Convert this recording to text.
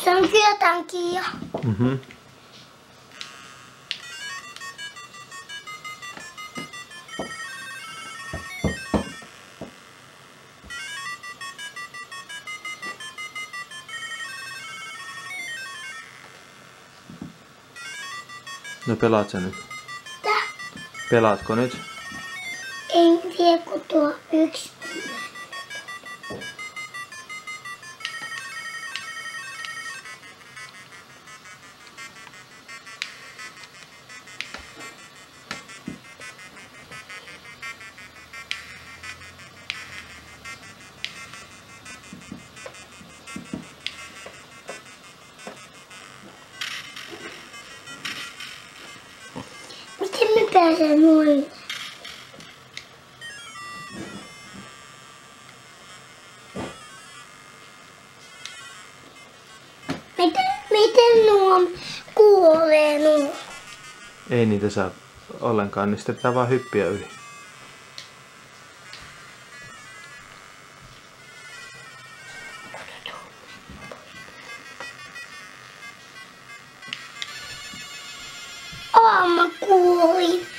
Se on kyötankin jo. Mhm. No pelaat sä nyt? Tää? Pelaatko nyt? En tiedä kun tuo yksi. Miten me pääsemme noin? Miten nuo kuolee nuo? Ei niitä saa ollenkaan, niin sitten pitää vaan hyppiä yli. Mä kuolin.